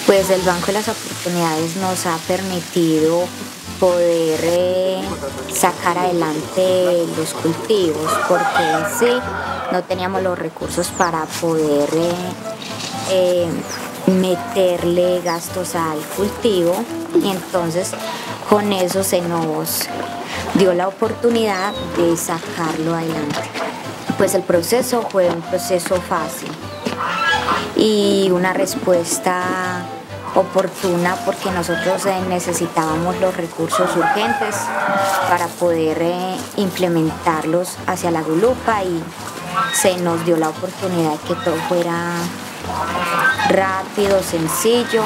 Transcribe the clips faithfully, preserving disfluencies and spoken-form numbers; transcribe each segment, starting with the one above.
Pues el Banco de las Oportunidades nos ha permitido poder eh, sacar adelante los cultivos, porque en sí no teníamos los recursos para poder eh, eh, meterle gastos al cultivo, y entonces con eso se nos dio la oportunidad de sacarlo adelante. Pues el proceso fue un proceso fácil y una respuesta oportuna, porque nosotros eh, necesitábamos los recursos urgentes para poder eh, implementarlos hacia la Gulupa, y se nos dio la oportunidad de que todo fuera rápido, sencillo,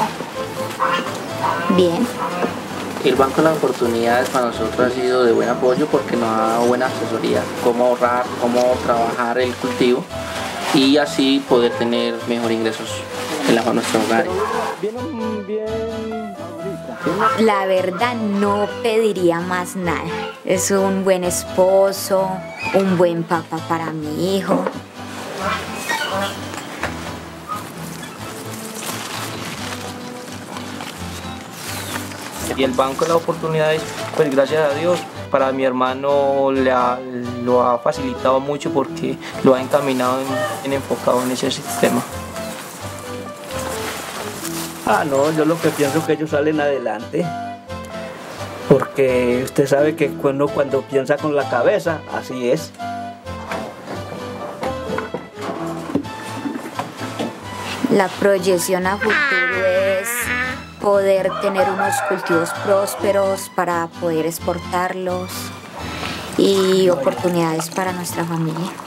bien. El Banco de las Oportunidades para nosotros ha sido de buen apoyo porque nos ha dado buena asesoría, cómo ahorrar, cómo trabajar el cultivo y así poder tener mejores ingresos en la, nuestros hogares. La verdad no pediría más nada. Es un buen esposo, un buen papá para mi hijo. Y el Banco de las Oportunidades, pues gracias a Dios, para mi hermano le ha, lo ha facilitado mucho porque lo ha encaminado en, en enfocado en ese sistema. Ah, no, yo lo que pienso es que ellos salen adelante, porque usted sabe que uno cuando piensa con la cabeza, así es. La proyección a futuro es poder tener unos cultivos prósperos para poder exportarlos y oportunidades para nuestra familia.